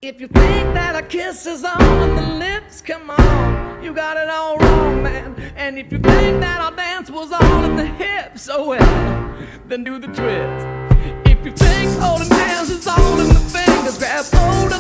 If you think that a kiss is all in the lips, come on, you got it all wrong, man. And if you think that our dance was all in the hips, oh well, then do the twist. If you think holding hands is all in the fingers, grab hold